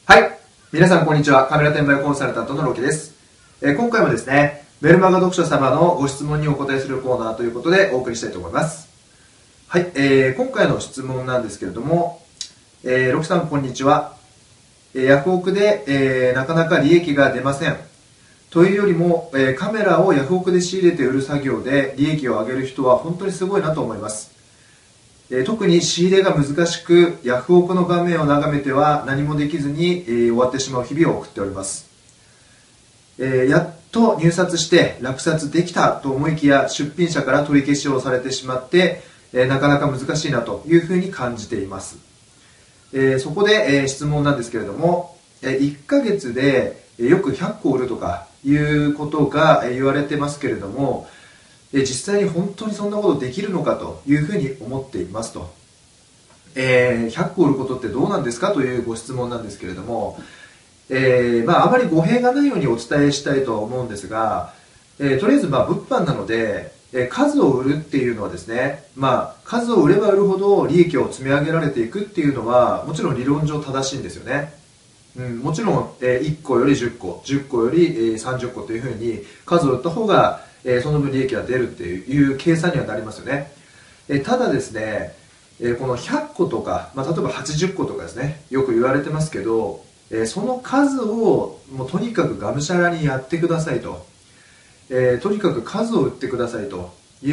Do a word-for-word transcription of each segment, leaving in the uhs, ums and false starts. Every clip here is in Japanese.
はい。皆さん、こんにちは。カメラ転売コンサルタントのロキです。えー、今回もですね、メルマガ読者様のご質問にお答えするコーナーということでお送りしたいと思います。はい。えー、今回の質問なんですけれども、えー、ロキさん、こんにちは。えー、ヤフオクで、えー、なかなか利益が出ません。というよりも、えー、カメラをヤフオクで仕入れて売る作業で利益を上げる人は本当にすごいなと思います。えー、特に仕入れが難しく、ヤフオクの画面を眺めては何もできずに、えー、終わってしまう日々を送っております。えー、やっと入札して落札できたと思いきや、出品者から取り消しをされてしまって、えー、なかなか難しいなというふうに感じています。えー、そこで、えー、質問なんですけれども、えー、いっかげつでよくひゃっこ売るとかいうことが言われてますけれども、実際に本当にそんなことできるのかというふうに思っていますと、えー、ひゃっこ売ることってどうなんですかというご質問なんですけれども、えーまあ、あまり語弊がないようにお伝えしたいとは思うんですが、えー、とりあえずまあ物販なので、えー、数を売るっていうのはですね、まあ、数を売れば売るほど利益を積み上げられていくっていうのはもちろん理論上正しいんですよね。うん、もちろん、えー、いっこよりじゅっこ、じゅっこより、えー、さんじゅっこというふうに数を売った方がえー、その分利益が出るっていう計算にはなりますよね。えー、ただですね、えー、このひゃっことか、まあ、例えばはちじゅっことかですね、よく言われてますけど、えー、その数をもうとにかくがむしゃらにやってくださいと、えー、とにかく数を売ってくださいという、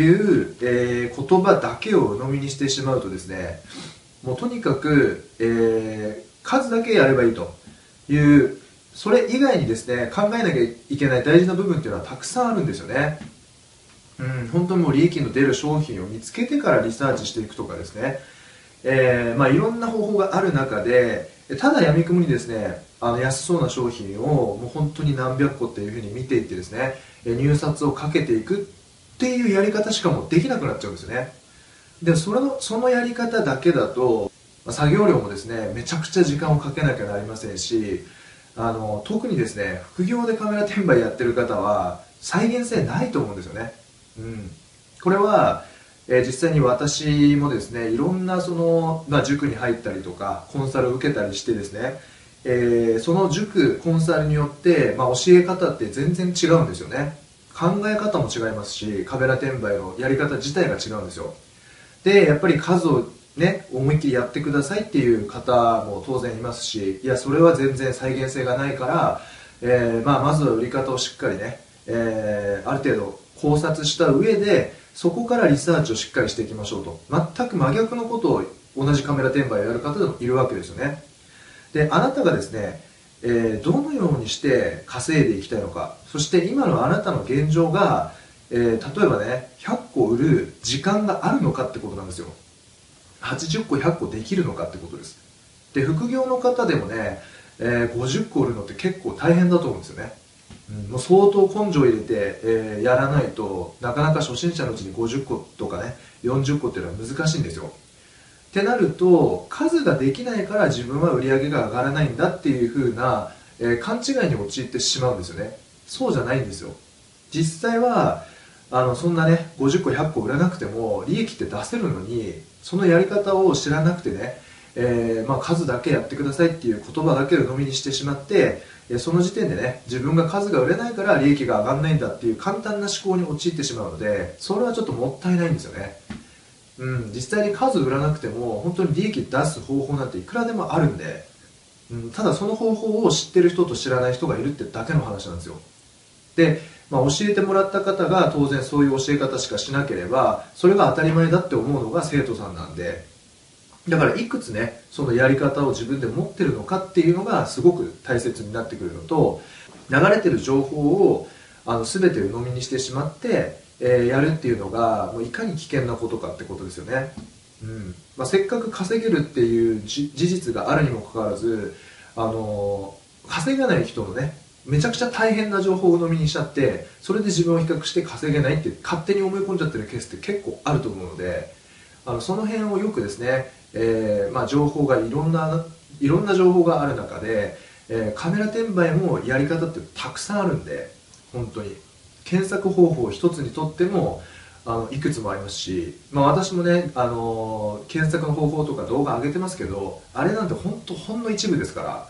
えー、言葉だけを鵜呑みにしてしまうとですね、もうとにかく、えー、数だけやればいいという、それ以外にですね、考えなきゃいけない大事な部分っていうのはたくさんあるんですよね。うん、本当にもう利益の出る商品を見つけてからリサーチしていくとかですね、えーまあ、いろんな方法がある中で、ただやみくもにですね、あの安そうな商品をもう本当に何百個っていうふうに見ていってですね、入札をかけていくっていうやり方しかもうできなくなっちゃうんですよね。でそれのそのやり方だけだと作業量もですねめちゃくちゃ時間をかけなきゃなりませんし、あの特にですね副業でカメラ転売やってる方は再現性ないと思うんですよね。うん、これは、えー、実際に私もですねいろんなその、まあ、塾に入ったりとかコンサルを受けたりしてですね、えー、その塾コンサルによって、まあ、教え方って全然違うんですよね。考え方も違いますし、カメラ転売のやり方自体が違うんですよ。でやっぱり数をね思いっきりやってくださいっていう方も当然いますし、いやそれは全然再現性がないから、えーまあ、まずは売り方をしっかりね、えー、ある程度考察した上でそこからリサーチをしっかりしていきましょうと、全く真逆のことを同じカメラ転売をやる方でもいるわけですよね。であなたがですね、えー、どのようにして稼いでいきたいのか、そして今のあなたの現状が、えー、例えばねひゃっこ売る時間があるのかってことなんですよ。はちじゅっこひゃっこできるのかってことです。で副業の方でもね、えー、ごじゅっこ売るのって結構大変だと思うんですよね。うん、もう相当根性入れて、えー、やらないとなかなか初心者のうちにごじゅっことかねよんじゅっこっていうのは難しいんですよ。ってなると数ができないから自分は売り上げが上がらないんだっていう風な、えー、勘違いに陥ってしまうんですよね。そうじゃないんですよ。実際はあのそんなねごじゅっこひゃっこ売らなくても利益って出せるのに、そのやり方を知らなくてね、えーまあ、数だけやってくださいっていう言葉だけを飲みにしてしまって、その時点でね自分が数が売れないから利益が上がらないんだっていう簡単な思考に陥ってしまうので、それはちょっともったいないんですよね。うん、実際に数売らなくても本当に利益出す方法なんていくらでもあるんで、うん、ただその方法を知ってる人と知らない人がいるってだけの話なんですよ。で、まあ、教えてもらった方が当然そういう教え方しかしなければそれが当たり前だって思うのが生徒さんなんで、だからいくつねそのやり方を自分で持ってるのかっていうのがすごく大切になってくるのと、流れてる情報をあの全て鵜呑みにしてしまって、えー、やるっていうのがもういかに危険なことかってことですよね。うんまあ、せっかく稼げるっていう事実があるにもかかわらず、あのー、稼がない人のねめちゃくちゃ大変な情報を鵜呑みにしちゃって、それで自分を比較して稼げないって勝手に思い込んじゃってるケースって結構あると思うので、あのその辺をよくですね、えーまあ、情報がいろんないろんな情報がある中で、えー、カメラ転売もやり方ってたくさんあるんで、本当に検索方法一つにとってもあのいくつもありますし、まあ、私もね、あのー検索の方法とか動画上げてますけど、あれなんて本当ほんの一部ですから、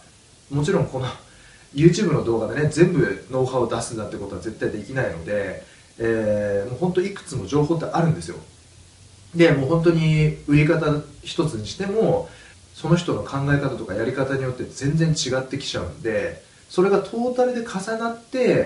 もちろんこの YouTube の動画でね全部ノウハウを出すなんてことは絶対できないので、えー、もう本当いくつも情報ってあるんですよ。でもう本当に売り方一つにしてもその人の考え方とかやり方によって全然違ってきちゃうんで、それがトータルで重なって、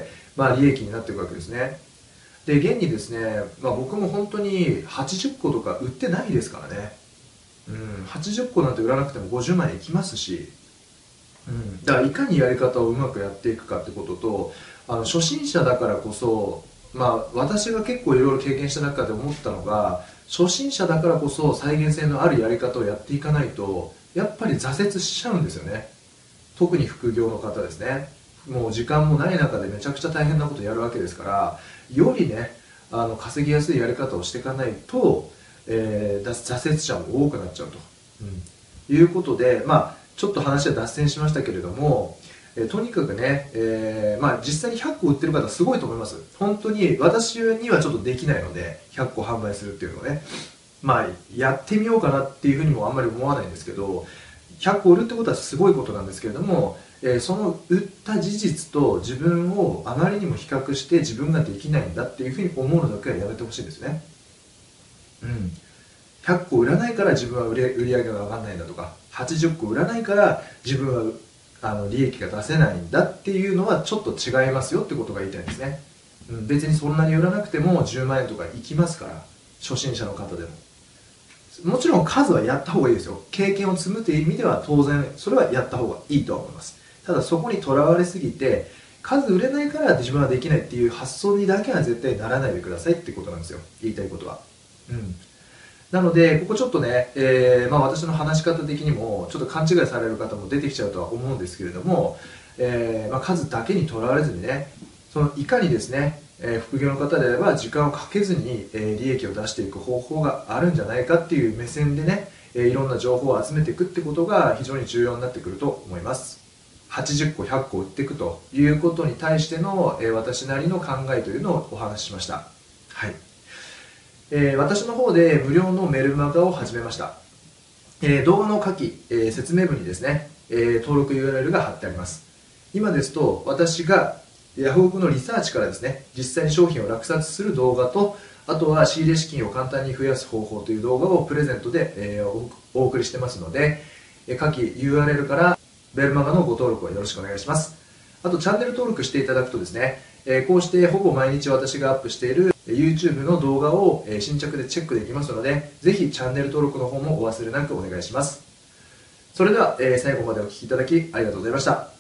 まあ、利益になっていくわけですね。で現にですね、まあ、僕も本当にはちじゅっことか売ってないですからね。うん、はちじゅっこなんて売らなくてもごじゅうまん円いきますし、うん、だからいかにやり方をうまくやっていくかってことと、あの初心者だからこそ、まあ、私が結構いろいろ経験した中で思ったのが、初心者だからこそ再現性のあるやり方をやっていかないとやっぱり挫折しちゃうんですよね。特に副業の方ですね。もう時間もない中でめちゃくちゃ大変なことやるわけですから、よりねあの稼ぎやすいやり方をしていかないと、えー、挫折者も多くなっちゃうと、うん、いうことで、まあ、ちょっと話は脱線しましたけれども、えー、とにかくね、えーまあ、実際にひゃっこ売ってる方すごいと思います。本当に私にはちょっとできないのでひゃっこ販売するっていうのをね、まあ、やってみようかなっていうふうにもあんまり思わないんですけど、ひゃっこ売るってことはすごいことなんですけれども、えー、その売った事実と自分をあまりにも比較して自分ができないんだっていうふうに思うのだけはやめてほしいんですね。うん、ひゃっこ売らないから自分は売り売り上げが上がらないんだとか、はちじゅっこ売らないから自分はあの利益が出せないんだっていうのはちょっと違いますよってことが言いたいんですね。うん、別にそんなに売らなくてもじゅうまん円とかいきますから、初心者の方でも。もちろん数はやった方がいいですよ。経験を積むという意味では当然それはやった方がいいとは思います。ただそこにとらわれすぎて数売れないから自分はできないっていう発想にだけは絶対ならないでくださいってことなんですよ、言いたいことは。うん、なのでここちょっとね、えーまあ、私の話し方的にもちょっと勘違いされる方も出てきちゃうとは思うんですけれども、えーまあ、数だけにとらわれずにね、そのいかにですね、えー、副業の方であれば時間をかけずに、えー、利益を出していく方法があるんじゃないかっていう目線でね、えー、いろんな情報を集めていくってことが非常に重要になってくると思います。はちじゅっこひゃっこ売っていくということに対しての、えー、私なりの考えというのをお話ししました。はい。えー、私の方で無料のメルマガを始めました。えー、動画の下記、えー、説明文にですね、えー、登録 ユーアールエル が貼ってあります。今ですと私がヤフオクのリサーチからですね、実際に商品を落札する動画と、あとは仕入れ資金を簡単に増やす方法という動画をプレゼントで、えー、お送りしてますので、えー、下記 ユーアールエル からメルマガのご登録をよろしくお願いします。あとチャンネル登録していただくとですね、えー、こうしてほぼ毎日私がアップしている YouTube の動画を新着でチェックできますので、ぜひチャンネル登録の方もお忘れなくお願いします。それでは、えー、最後までお聴きいただきありがとうございました。